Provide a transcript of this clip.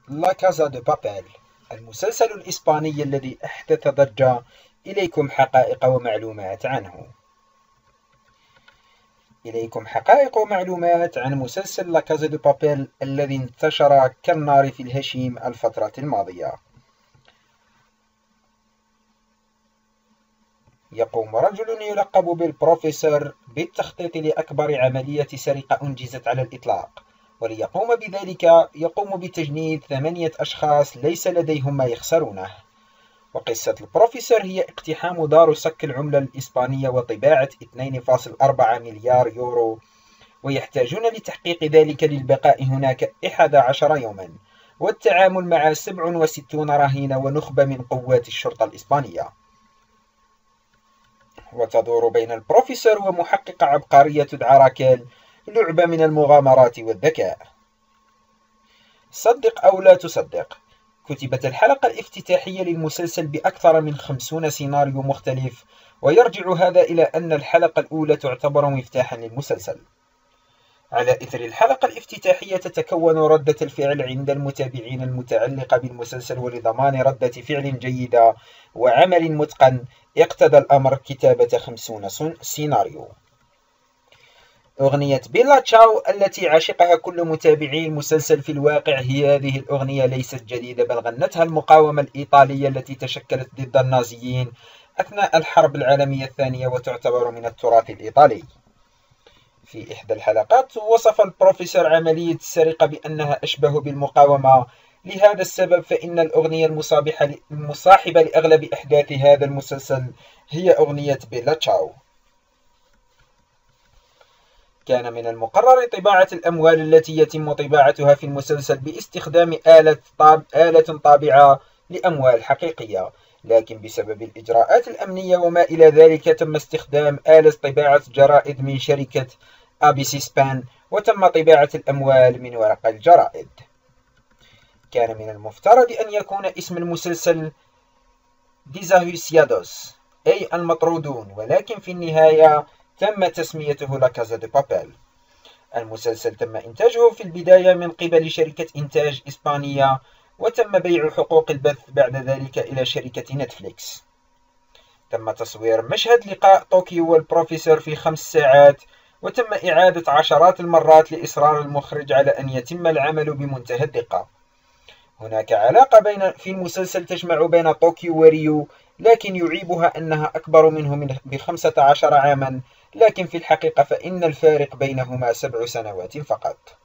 لا كازا دو بابيل، المسلسل الإسباني الذي أحدث ضجة. إليكم حقائق ومعلومات عنه. إليكم حقائق ومعلومات عن مسلسل لا كازا دو بابيل الذي انتشر كالنار في الهشيم الفترة الماضية. يقوم رجل يلقب بالبروفيسور بالتخطيط لأكبر عملية سرقة أنجزت على الإطلاق، وليقوم بذلك يقوم بتجنيد 8 أشخاص ليس لديهم ما يخسرونه. وقصة البروفيسور هي اقتحام دار صك العملة الإسبانية وطباعة 2.4 مليار يورو، ويحتاجون لتحقيق ذلك للبقاء هناك 11 يوما، والتعامل مع 67 رهين ونخبة من قوات الشرطة الإسبانية. وتدور بين البروفيسور ومحققة عبقرية تدعى راكيل، لعبة من المغامرات والذكاء. صدق أو لا تصدق، كتبت الحلقة الافتتاحية للمسلسل بأكثر من 50 سيناريو مختلف، ويرجع هذا إلى أن الحلقة الأولى تعتبر مفتاحا للمسلسل. على إثر الحلقة الافتتاحية تتكون ردة الفعل عند المتابعين المتعلقة بالمسلسل، ولضمان ردة فعل جيدة وعمل متقن اقتضى الأمر كتابة 50 سيناريو. أغنية بيلا تشاو التي عشقها كل متابعي المسلسل في الواقع، هذه الأغنية ليست جديدة، بل غنتها المقاومة الإيطالية التي تشكلت ضد النازيين أثناء الحرب العالمية الثانية، وتعتبر من التراث الإيطالي. في إحدى الحلقات وصف البروفيسور عملية السرقة بأنها أشبه بالمقاومة، لهذا السبب فإن الأغنية المصاحبة لأغلب أحداث هذا المسلسل هي أغنية بيلا تشاو. كان من المقرر طباعة الأموال التي يتم طباعتها في المسلسل باستخدام آلة طابعة لأموال حقيقية، لكن بسبب الإجراءات الأمنية وما إلى ذلك تم استخدام آلة طباعة جرائد من شركة ABC سبان، وتم طباعة الأموال من ورق الجرائد. كان من المفترض أن يكون اسم المسلسل ديزاهوسيادوس، أي المطرودون، ولكن في النهاية تم تسميته لا كازا دو بابيل. المسلسل تم إنتاجه في البداية من قبل شركة إنتاج إسبانية، وتم بيع حقوق البث بعد ذلك إلى شركة نتفليكس. تم تصوير مشهد لقاء طوكيو والبروفيسور في 5 ساعات، وتم إعادة عشرات المرات لإصرار المخرج على أن يتم العمل بمنتهى الدقة. هناك علاقة في المسلسل تجمع بين طوكيو وريو، لكن يعيبها أنها أكبر منه ب15 عاما، لكن في الحقيقة فإن الفارق بينهما 7 سنوات فقط.